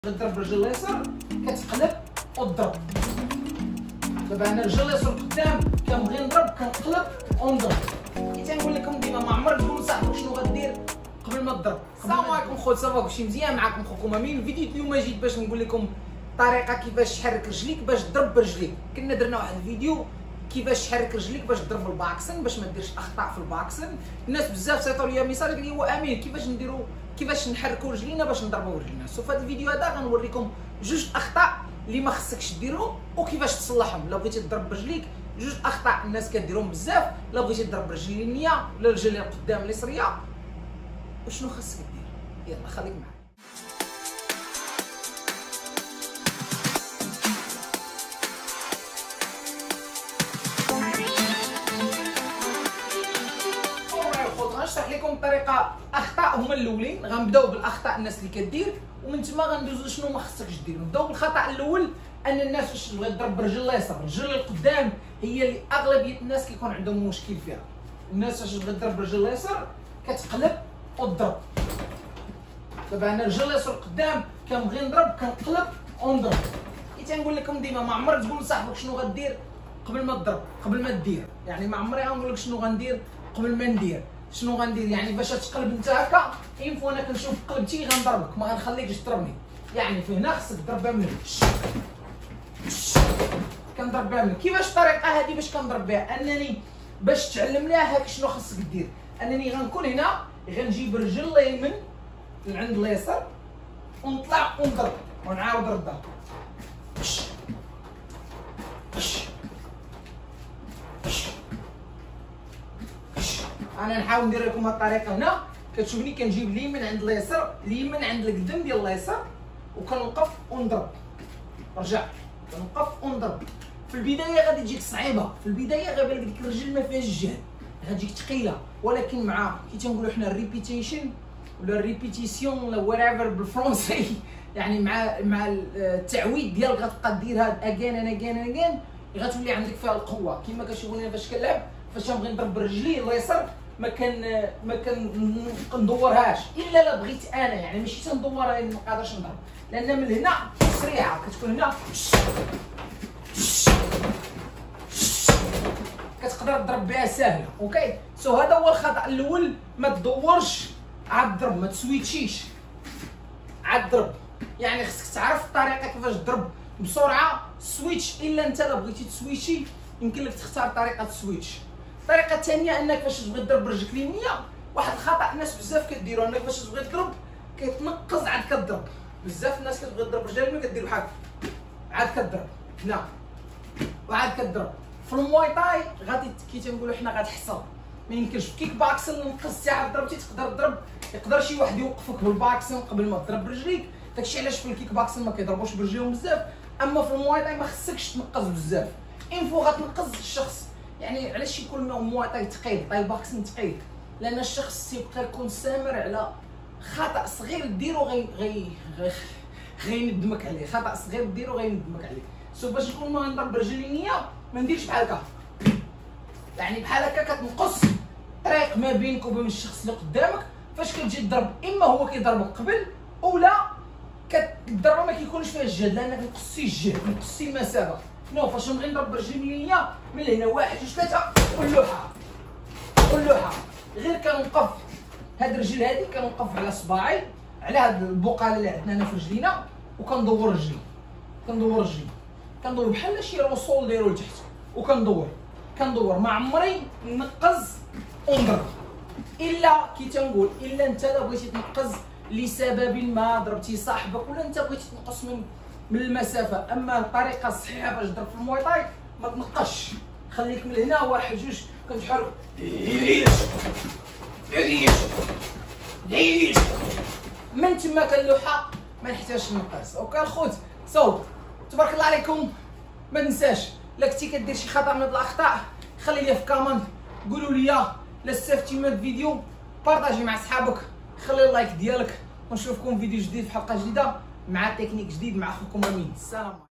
تضرب برجل اليسار كتقلب وتضرب. دابا انا الرجل اليسار قدام كنبغي نضرب كنقلب ونضرب. كي تنقول لكم ديما ما عمرك تقول لصاحبك شنو غدير قبل ما تضرب. السلام عليكم خوت، صافا كلشي مزيان؟ معكم خوكم امين. الفيديو اليوم جيت باش نقول لكم طريقه كيفاش تحرك رجليك باش تضرب برجليك. كنا درنا واحد الفيديو كيفاش تحرك رجليك باش تضرب الباكسن باش ما ديرش اخطاء في الباكسن. الناس بزاف صيفطوا لي ميساج قال لي هو امين كيفاش نحركوا رجلينا باش نضربوا رجلينا. سو في هذا الفيديو هذا غنوريكم جوج اخطاء اللي ما خصكش ديرهم وكيفاش تصلحهم. لو بغيتي تضرب برجليك جوج اخطاء الناس كديرهم بزاف. لو بغيتي تضرب برجل اليمنيه ولا الرجل القدام اليسريه وشنو خصك دير. يلا خليك معايا. غنشرح لكم الطريقه. اخطاء هما الاولين، غنبداو بالاخطاء الناس اللي كدير ومن تما غندوزو شنو ما خصكش دير. نبداو بالخطا الاول، ان الناس واش تبغي تضرب برجل اليسار. الرجل القدام هي اللي اغلبيه الناس كيكون عندهم مشكل فيها. الناس واش تبغي تضرب برجل اليسار كتقلب وتضرب. دابا انا الرجل اليسار قدام كنبغي نضرب كنقلب ونضرب. كي تنقول لكم ديما ما عمرك تقول لصاحبك شنو غدير قبل ما تضرب، قبل ما دير. يعني ما عمري غنقول لك شنو غندير قبل ما ندير. شنو غندير يعني باش تقلب انت هكا ينفو انا كنشوف قلبتي غنضربك، ما غنخليكش تضربني. يعني في هنا خصك تضربها من كنضرب بها من. كيفاش الطريقه هذه باش كنضرب بها؟ انني باش تعلم لها هاك شنو خصك دير، انني غنكون هنا غنجيب رجل اليمين من عند اليسار ونطلع ونضرب ونعاود نردها. انا نحاول ندير لكم هاد الطريقه. هنا كتشوفني كنجيب اليمين عند اليسار، اليمين عند القدام ديال اليسار وكنوقف ونضرب. رجع كنوقف ونضرب. في البدايه غادي تجيك صعيبه، في البدايه غيبان لك ديك الرجل ما فيهاش الجهد، غتجيك ثقيله، ولكن مع كي تنقولوا حنا الريبيتيشن ولا الريبيتيسيون ولا ويريفر بالفرنسي يعني مع التعويد ديالك غتبقى دير هاد اجين انا اجين غتولي عندك فيها القوه. كما كتشوفوني فاش كنلعب، فاش تنبغي نضرب برجلي اليسار ما كندورهاش الا لا بغيت انا، يعني ماشي تندورها ما نقدرش نضرب، لان من هنا سريعه كتكون هنا كتقدر تضرب بها ساهله. اوكي، سو هذا هو الخطا الاول. ما تدورش عاد تضرب، ما تسويتشيش عاد تضرب. يعني خصك تعرف الطريقه كيفاش تضرب بسرعه سويتش. الا انت لا بغيتي تسويتشي يمكن لك تختار طريقه السويتش. الطريقه الثانيه انك فاش تبغي تضرب برجلك اليمنيه، واحد الخطا الناس بزاف كديروا، انك فاش تبغي تضرب كتنقز عاد كتضرب. بزاف الناس كتبغي تضرب رجلها اليمين كدير بحال عاد كتضرب هنا وعاد كتضرب. في المواي تاي غادي كي تنقولوا حنا غتحصل، ما يمكنش. في كيك باكسن نقزتي عاد ضربتي تقدر تضرب، يقدر شي واحد يوقفك بالباكسن قبل ما تضرب برجليك. داكشي علاش في الكيك باكسن ما كيضربوش برجليهم بزاف. اما في المواي تاي ما خصكش تنقز بزاف، انفو غتنقز الشخص. يعني علاش يكون مواي تاي ثقيل، تاي باكسن ثقيل؟ لان الشخص تيبقى يكون سامر على خطا صغير ديرو غيندمك عليه. خطا صغير ديرو غيندمك عليه. سو باش نكون ما نضرب برجل اليمنيه ما نديرش بحال هكا، يعني بحال هكا كتنقص طريق ما بينك وبين الشخص اللي قدامك. فاش كتجي تضرب اما هو كيضربك قبل اولا كتضربه ما كيكونش فيها الجهد، لانك نقصتي الجهد نقصتي المسافه. نو فاش نبغي نضرب برجل اليمنيه من هنا 1 2 3 واللوحه غير كنوقف هاد الرجل هادي كنوقف على صباعي على هاد البقاله اللي عندنا هنا في رجلينا وكندور رجلي كندور بحال شي روسول دايرو لتحت وكندور ما عمري نقز ونضرب. الا كي تنقول الا انت لا بغيتي تنقز لسبب ما، ضربتي صاحبك ولا انت بغيتي تنقص من المسافه. اما الطريقه الصحيحه باش تضرب في المواي تاي ما تنقصش، خليك من هنا 1 2 كنتحرك من تما كاللوحه ما نحتاجش نقص. اوكي الخوت، تبارك الله عليكم. ما تنساش لا كنتي كدير شي خطا من هاد الاخطاء خلي لي في كومنت، قولوا لي لا استفدتي من الفيديو، بارطاجي مع صحابك، خلي اللايك ديالك، ونشوفكم فيديو جديد في حلقه جديده مع تكنيك جديد مع اخوكم امين. السلام.